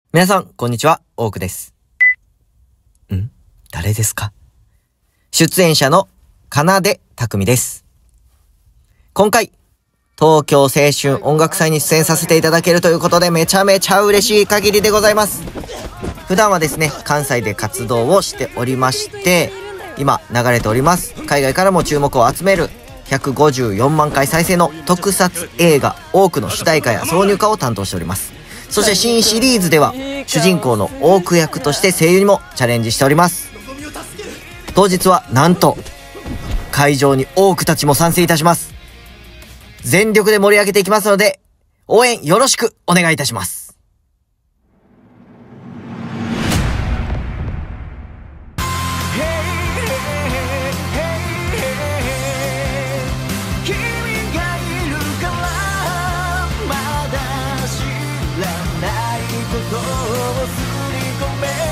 皆さん、こんにちは。オークです。誰ですか？出演者のかなでたくみです。今回、東京青春音楽祭に出演させていただけるということでめちゃめちゃ嬉しい限りでございます。普段はですね、関西で活動をしておりまして、今流れております。海外からも注目を集める154万回再生の特撮映画オークの主題歌や挿入歌を担当しております。そして新シリーズでは主人公のオーク役として声優にもチャレンジしております。当日はなんと会場にオークたちも参戦いたします。全力で盛り上げていきますので応援よろしくお願いいたします。 ことをすり込め